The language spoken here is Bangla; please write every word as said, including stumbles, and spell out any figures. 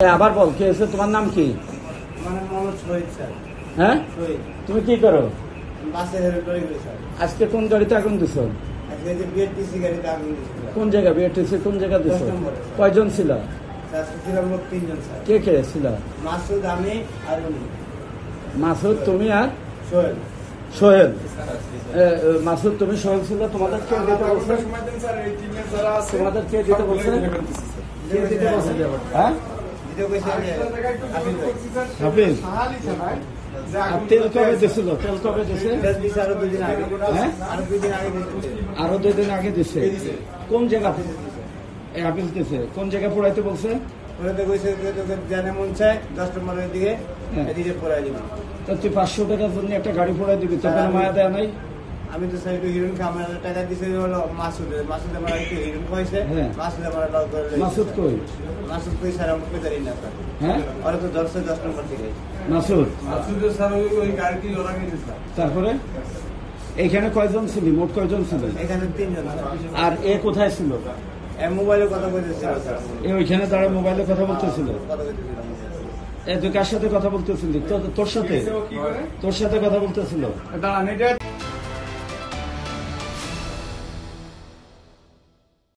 আবার বল কে আছে, তোমার নাম কি? হ্যাঁ, তুমি কি করো? আজকে কোন গাড়িতে আগুন দিছ? কোন জায়গা বিআরটিসি কোন জায়গা দিছ? কয়জন ছিল? কে কে ছিল? মাসুদ, আমি আর উনি। মাসুদ, তুমি আর সোহেল। সোহেল। মাসুদ, তুমি সোহেল ছিল। তোমাদের কে দিতে বলছে? তোমাদের কে দিতে বলছে? কে দিতে বলছে? হ্যাঁ, হাফিজ। তেল কবে দিছিল? তেল কবে দিছে? আরো দুই দিন আগে দিছে। কোন জায়গা হাফিজ দিছে? কোন জায়গায় পড়াইতে বলছে? তুই পাঁচশো টাকার জন্য একটা গাড়ি পড়াই দিবি, তোর কোনো মায়া দেয়া নাই? আমি তো সাইড হিরোইন আমার টাকা দিছে হলো মাসুদ। মাসুদ আমার একটু হিরোইন কইছে। মাসুদ আমার লগ করে। মাসুদ কই? মাসুদ কই স্যার আমাকে জানি না স্যার। হ্যাঁ, ওরা তো দশ দশ নম্বর থেকে। মাসুদ মাসুদ স্যার ওই গাড়িটি ওরা কিনেছে। তারপরে এইখানে কয়জন ছিলি? মোট কয়জন ছিল? এখানে তিনজন। আর এ কোথায় ছিল? এ মোবাইলে কথা বলতেছিল স্যার। এ ওইখানে দাঁড়ায় মোবাইলে কথা বলতেছিল। কথা বলতেছিল। এ তুই কার সাথে কথা বলতেছিলি? তোর সাথে? তোর সাথে কথা বলতেছিল? দাঁড়ান এটা